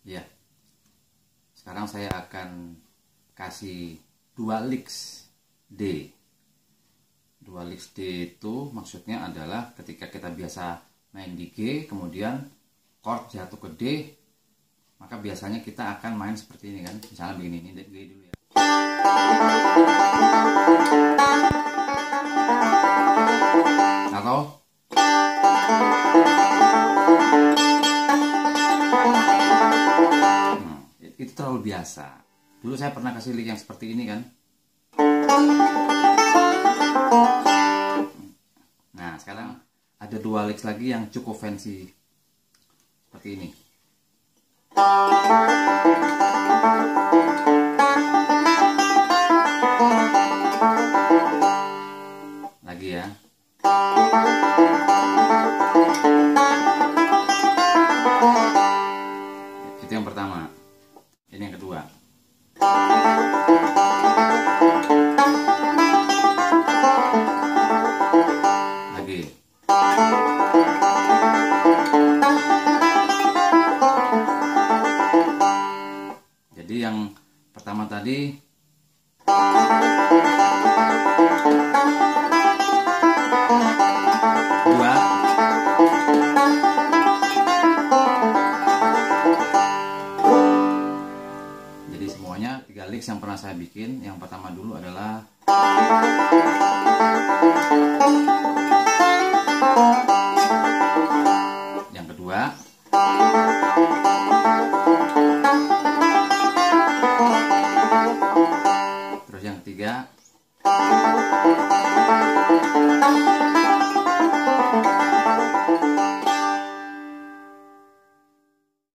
Ya, sekarang saya akan kasih 2 licks D. 2 licks D itu maksudnya adalah ketika kita biasa main di G, kemudian chord jatuh ke D, maka biasanya kita akan main seperti ini kan. Misalnya begini, ini G dulu ya. Atau itu terlalu biasa. Dulu saya pernah kasih lick yang seperti ini kan. Nah, sekarang ada 2 licks lagi yang cukup fancy seperti ini. Lagi ya. Itu yang pertama. Ini yang kedua. Lagi. Jadi yang pertama tadi dua, jadi semuanya 3 licks yang pernah saya bikin. Yang pertama dulu adalah